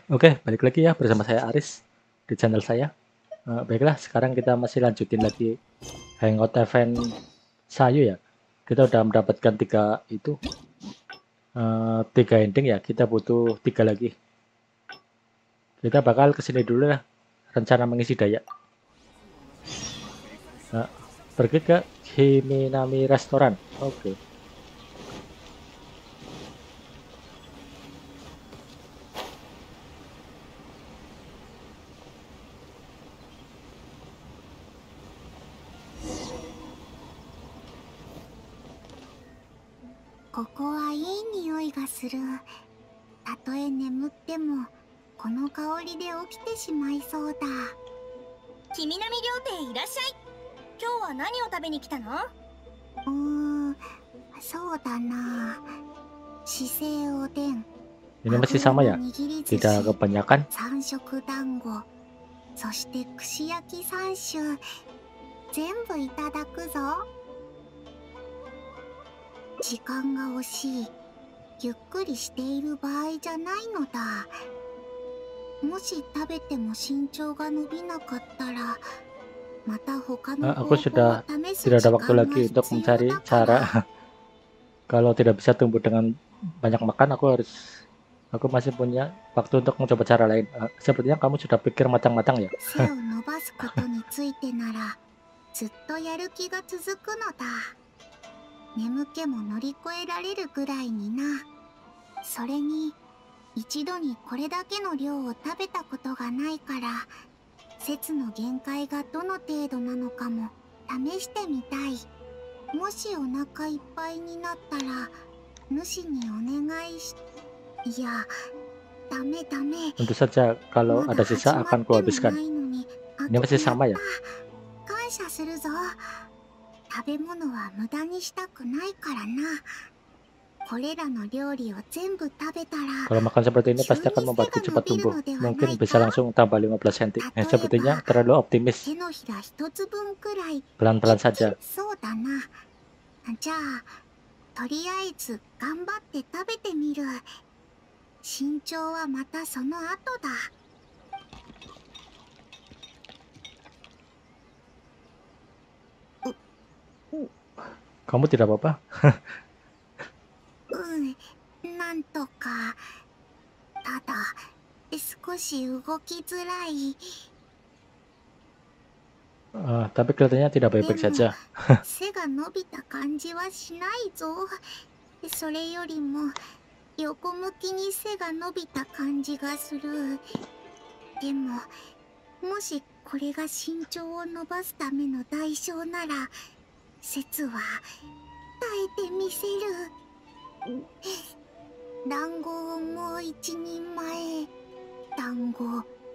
Oke, balik lagi ya bersama saya Aris di channel saya. Baiklah, sekarang kita masih lanjutin lagi Hangout Event Sayu ya. Kita udah mendapatkan tiga ending ya. Kita butuh tiga lagi. Kita bakal kesini dulu lah. Rencana mengisi daya. Nah, pergi ke Himinami Restoran. Oke. Ini masih sama ya? Tidak kebanyakan. そして串焼き3種全部いただくぞ。時間が惜しい。ゆっくりしている場合じゃないのだ。もし食べても身長が伸びなかったらまた他の方 Aku 法を sudah 試す tidak 時 ada waktu 間が lagi 必 untuk 要 mencari だから。 cara. Kalau tidak bisa tumbuh dengan banyak makan, aku masih punya waktu untuk mencoba cara lain. Sepertinya kamu sudah pikir matang-matang ya. 背を伸ばすことについてならずっとやる気が続くのだ。眠気も乗り越えられるぐらいにな。それに一度にこれだけの量を食べたことがないから節の限界がどの程度なのかも試してみたい。もしお腹いっぱいになったら主にお願いし、いや、ダメダメ。 Tentu saja kalau まだ ada 始 sisa ま akan っても kuhabiskan. ないのに Ini 開け masih てやっ sama ya? た。感謝するぞ。食べ物は無駄にしたくないからな。これらの料理を全部食べたら Kalau makan seperti ini 急 pasti に akan 背 membuatku が伸 cepat びる tumbuh. のではな Mungkin い bisa か。 langsung tambah 15 cm. 例え Sepertinya ば terlalu optimis. 手のひら一つ分くらい。 Pelan-pelan saja. そうだな。じゃあとりあえず頑張って食べてみる。身長はまたその後だ。 Kamu tidak apa-apa? なんとか。ただ少し動きづらい。 Tapi kelihatannya tidak で baik-baik も saja. 背が伸びた感じはしないぞ。それよりも横向きに背が伸びた感じがする。でももしこれが身長を伸ばすための代償なら節は耐えてみせる。団子をもう一人前。団子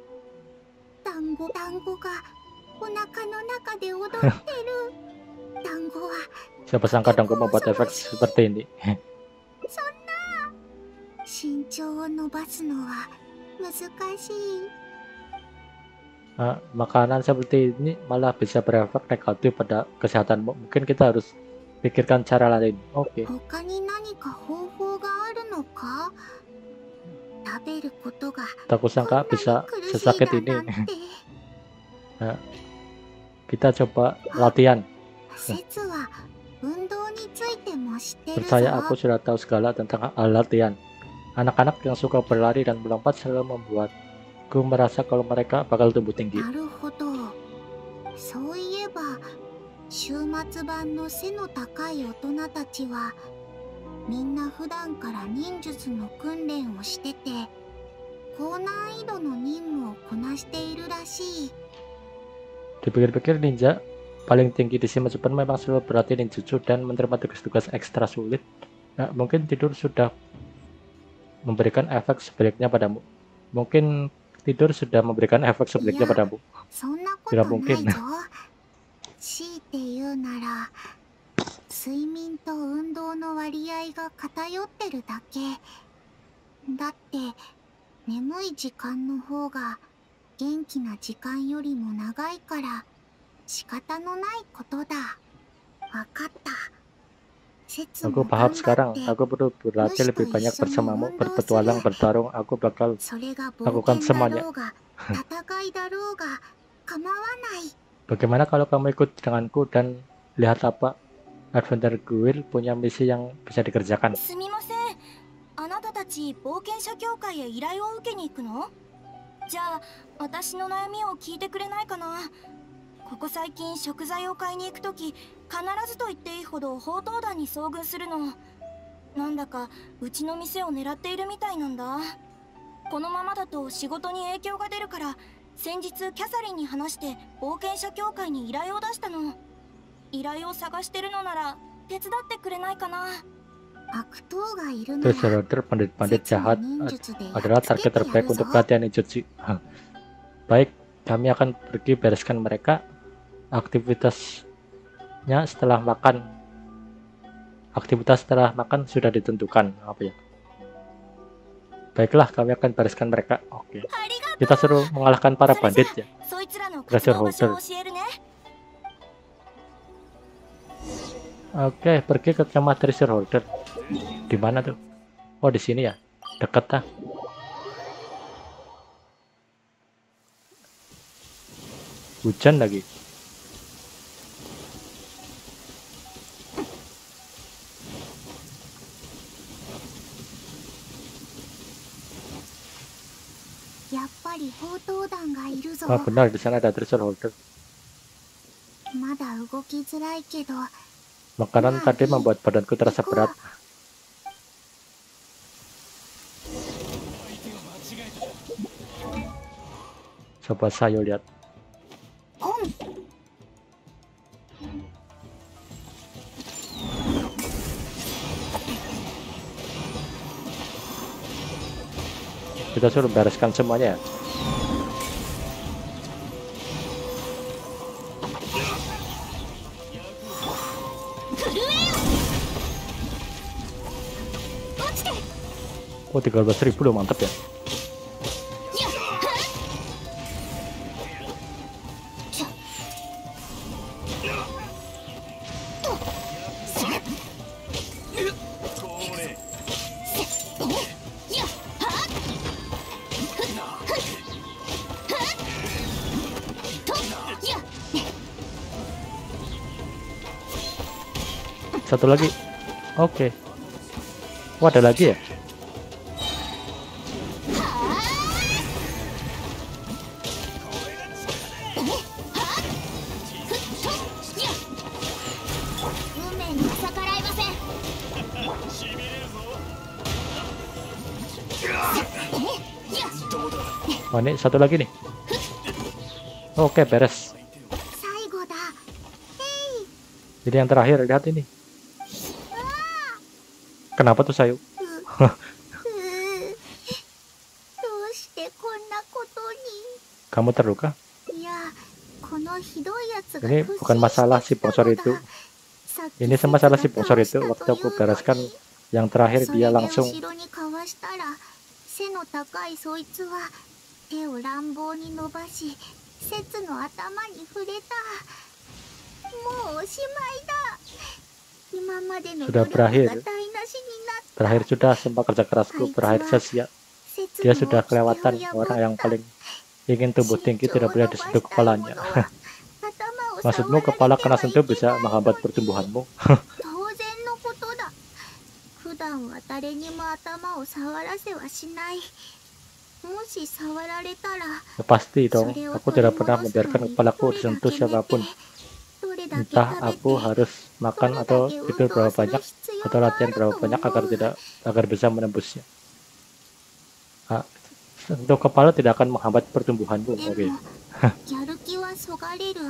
がお腹の中で踊ってる。団子は Siapa sangka dongku membuat efek seperti ini. そんな。身長を伸ばすのは難しい。 Makanan seperti ini malah bisa berefek negatif pada kesehatanmu. Mungkin kita harus pikirkan cara lain. Oke. 他に何か方法があるのか。食べることが Aku こん sangka なに bisa 苦しい sesakit だ ini. なんて。 Kita coba latihan. 節は運動についても知ってるぞ。 Percaya aku sudah tahu segala tentang latihan. Anak-anak yang suka berlari dan melompat selalu membuatku merasa kalau mereka bakal tumbuh tinggi. なるほど。そういえば週末版の背の高い大人たちはみんな普段から忍術の訓練をしてて高難易度の任務をこなしているらしい。 Dipikir-pikir ninja paling tinggi di Shima Japan memang selalu berlatih ninjutsu dan menerima tugas-tugas ekstra sulit. Mungkin tidur sudah memberikan efek sebaliknya padamu. Mungkin tidur sudah memberikan efek sebaliknya padamu. そんなこと Tidak ない mungkin. ぞ。強いて言うなら睡眠と運動の割合が偏ってるだけ。だって眠い時間の方が元気な時間よりも長いから仕方のないことだ。わかった。 節 Aku も paham 頑張っ sekarang. て Aku perlu berlatih lebih banyak 主と一緒に bersamamu, 運動する。 berpetualang, bertarung. Aku bakal それが冒 lakukan 険だ semuanya. ろうが戦いだろうが構わない。 Bagaimana kalau kamu ikut denganku dan lihat apa Adventure Guild punya misi yang bisa dikerjakan? すみません、あなたたち冒険者協会へ依頼を受けに行くの？じゃあ私の悩みを聞いてくれないかな。ここ最近食材を買いに行くとき、必ずと言っていいほど宝刀団に遭遇するの。なんだかうちの店を狙っているみたいなんだ。このままだと仕事に影響が出るから、先日キャサリンに話して冒険者協会に依頼を出したの。依頼を探してるのなら手伝ってくれないかな。 悪党がいるなら Treasure Hunter, pandit-pandit 節の jahat 忍術でやっ adalah つけ target てや terbaik るぞ。 untuk pelatihan ninjutsu. Baik, kami akan pergi bereskan mereka. Aktivitasnya setelah makan. Aktivitas setelah makan sudah ditentukan. Apa ya? Baiklah, kami akan bereskan mereka. Oke. ありがとう。 Kita suruh mengalahkan para bandit ya. そいつらの活 Treasure 動場所を Holder. 教えるね。 Oke, pergi ke kemah Treasure Holder. Di mana tuh? Oh, di sini ya. Dekat ah. Hujan lagi. やっぱり宝刀団がいるぞ。 Ah, benar di sana ada Treasure Holder. まだ動きづらいけど Makanan tadi membuat badanku terasa berat. Coba saya lihat. Kita suruh bereskan semuanya ya. Oh, 13.000 loh, mantap ya. Satu lagi. Oke. Oh, ada lagi ya? Oh, ini satu lagi nih. Oke, beres. 最後だ。 Jadi yang terakhir, lihat ini. Kenapa tuh Sayu? どうしてこんなことに。 Kamu terluka? いや、このひどいやつが Ini 突 bukan 進 masalah して si きた bongsor の itu. だ。さっき Ini masalah si 節が bongsor かわ itu. した Waktu と aku いうの bereskan に。 yang terakhir それ dia で langsung 後ろにかわしたら、背の高いそいつは手を乱暴に伸ばし、節の頭に触れた。もうおしまいだ。今までの sudah 努力が台 berakhir. 無しになった。 Terakhir sudah semua kerja kerasku berakhir sia-sia. 節 Dia の sudah 掟を kelewatan 破 orang っ yang た。 paling ingin tumbuh tinggi tidak boleh disentuh kepalanya. 頭を Maksudmu 触られて kepala は kena い sentuh け bisa ないの menghambat だ。 pertumbuhanmu? 当然のことだ。普段は誰にも頭を触らせはしない。もし触られたら、 Pasti そ dong, れを aku 取り tidak pernah 戻すの membiarkan に kepalaku どれだ disentuh け寝て、 siapapun. どれだけ Entah 食べ aku て、 harus ど makan れだ atau け tidur 運動 berapa する banyak 必要 atau があ latihan る berapa と banyak 思 agar う。 tidak agar bisa menembusnya. Ah, sentuh kepala tidak akan menghambat pertumbuhanmu. で Oke. も、やる気はそがれる。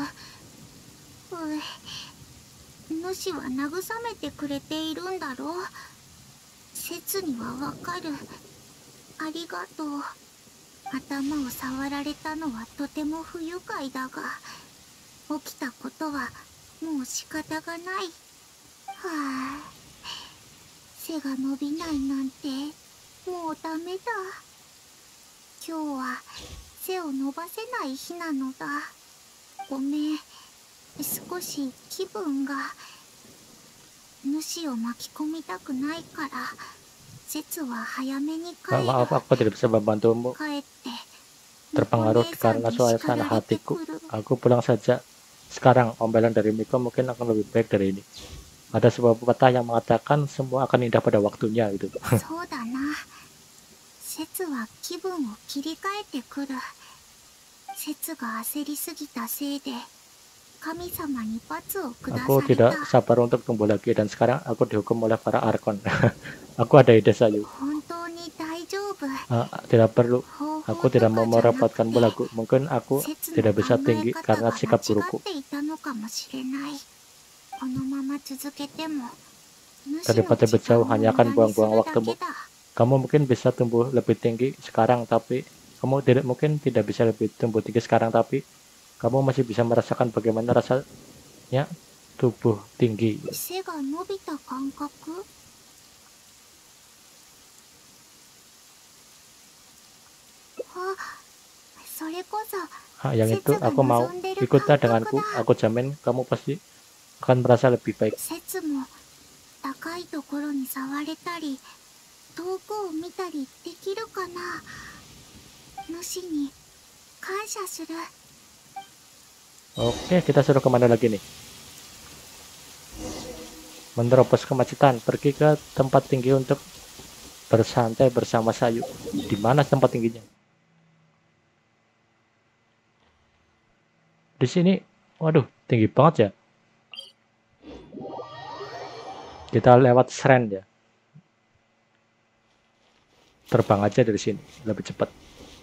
主は慰めてくれているんだろう。節にはわかる。ありがとう。頭を触られたのはとても不愉快だが、起きたことはもう仕方がない。はあ、背が伸びないなんてもうダメだ。今日は背を伸ばせない日なのだ。ごめん、少し気分が。 主を巻き込みたくないから、節は早めに帰る。 Maaf, aku tidak bisa membantumu. 帰って Terpengaruh Miko karena Nesan suasana dishikara rete hatiku. kuru. Aku pulang saja. Sekarang, omelan dari Miko mungkin akan lebih baik dari ini. Ada sebuah pepatah yang mengatakan semua akan indah pada waktunya gitu. そうだな。節は気分を切り替えてくる。節が焦りすぎたせいで神様に罰を下さ Aku れた。 tidak sabar untuk tumbuh lagi dan sekarang aku dihukum oleh para Arkon. Aku ada ide Sayu. 本当に大丈夫。 Tidak perlu. 方法 Aku とか tidak mau じゃなく merepotkanmu て lagi. Mungkin aku 節の tidak 考 bisa え tinggi 方 karena が間 sikap 違 guruku. っていたのかもしれない。このまま続けても主の Daripada 時間 berjauh を hanya 無 akan 駄にする buang-buang だ waktumu. けだ。 Kamu mungkin bisa tumbuh lebih tinggi sekarang, tapi kamu mungkin tidak bisa lebih tumbuh tinggi sekarang, tapi kamu masih bisa merasakan bagaimana rasanya tubuh tinggi. 背が伸びた感覚？あ、それこそ Yang itu aku mau. Ikutlah denganku. Aku jamin kamu pasti akan merasa lebih baik. 節も高いところに触れたり遠くを見たりできるかな。主に感謝する。 Oke, kita suruh kemana lagi nih? Menerobos kemacetan, pergi ke tempat tinggi untuk bersantai bersama Sayu. Di mana tempat tingginya? Di sini, waduh, tinggi banget ya. Kita lewat Sren ya. Terbang aja dari sini, lebih cepat.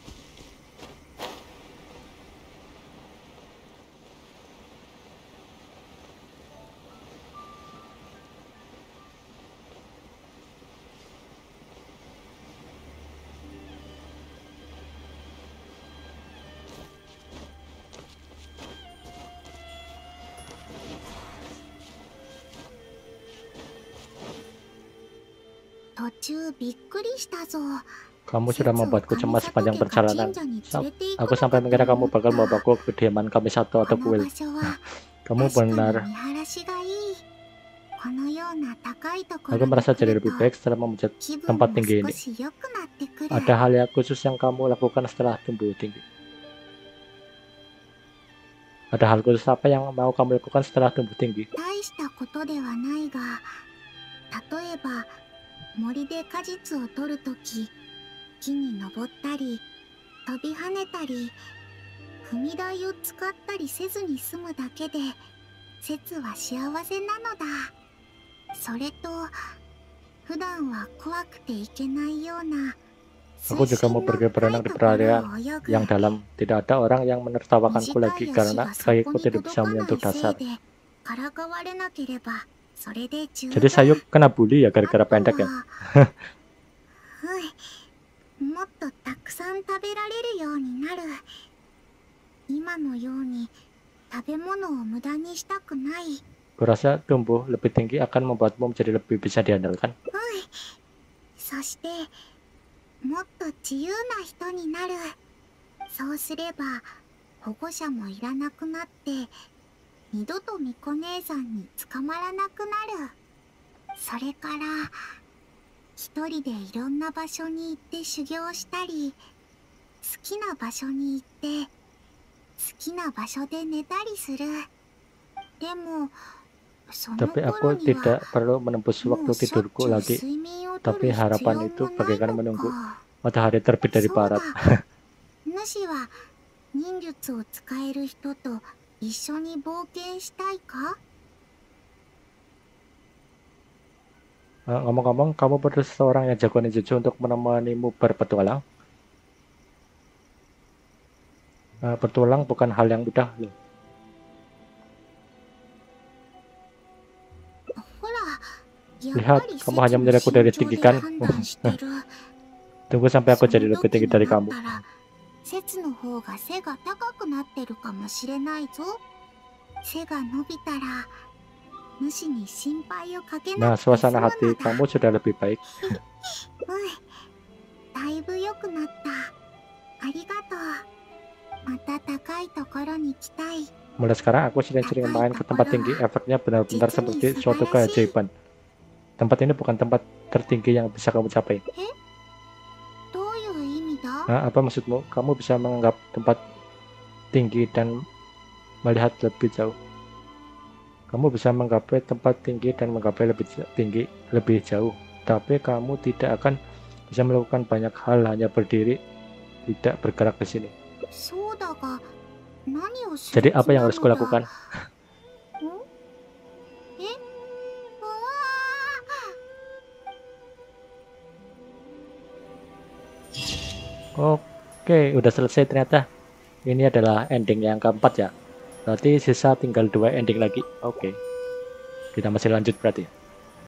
Kamu sudah membuatku cemas sepanjang perjalanan. Aku sampai mengira kamu bakal membawaku ke kediaman kami satu atau kuil. Kamu benar. Aku merasa jadi lebih baik setelah memuncak tempat tinggi ini. Ada hal yang khusus yang kamu lakukan setelah tumbuh tinggi? Ada hal khusus apa yang mau kamu lakukan setelah tumbuh tinggi? 森で果実を取るとき、木に登ったり、飛び跳ねたり、踏み台を使ったりせずに済むだけで、節は幸せなのだ。それと、普段は怖くていけないような、 Aku juga mau pergi berenang di perairan yang dalam. Tidak ada orang yang menertawakanku lagi karena kakiku tidak bisa menyentuh dasar. Jadi Sayu kena bully ya gara-gara pendek ya? もっとたくさん食べられるようになる。今のように食べ物を無駄にしたくない。 Kurasa tumbuh lebih tinggi akan membuatmu menjadi lebih bisa diandalkan. そしてもっと自由な人になる。そうすれば保護者もいらなくなって、二度とみこ姉さんに捕まらなくなる。それから一人でいろんな場所に行って修行したり、好きな場所に行って好きな場所で寝たりする。でもその Tapi aku 頃に tidak は perlu menembus もう waktu しょっ tidurku ちゅう lagi. 睡眠をと Tapi る必要 harapan も itu ない bagaikan の menunggu か。 matahari terbit dari そう barat. だ。主は忍術を使える人と一緒に冒険したいか？ Ngomong-ngomong, kamu perlu seseorang yang jago ninjutsu untuk menemanimu berpetualang? Bertualang bukan hal yang mudah loh. ほら、やっ Lihat, ぱり kamu hanya menyerahku dari tinggi kan? 判断してる。 Tunggu sampai aku そ jadi の lebih 時 tinggi に dari なっ kamu. たら、節の方が背が高くなってるかもしれないぞ。背が伸びたら、主に心配をかけな Nah, くて済む suasana の hati だ。 kamu sudah lebih baik. だいぶ良くなった。ありがとう。また高いところに来たい。 Mulai sekarang aku sering-sering main ke tempat tinggi. Efeknya benar-benar seperti suatu keajaiban. Tempat ini bukan tempat tertinggi yang bisa kamu capai. どういう意味だ？ Nah, apa maksudmu? Kamu bisa menganggap tempat tinggi dan melihat lebih jauh. Kamu bisa menggapai tempat tinggi dan menggapai lebih tinggi, lebih jauh. Tapi kamu tidak akan bisa melakukan banyak hal, hanya berdiri, tidak bergerak di sini. そうだが、何をす Jadi る apa 気 yang な harus のだ？ kulakukan? ん？え？うわー！ Oke, udah selesai ternyata. Ini adalah ending yang keempat ya. Berarti sisa tinggal 2 ending lagi. Oke. Kita masih lanjut berarti.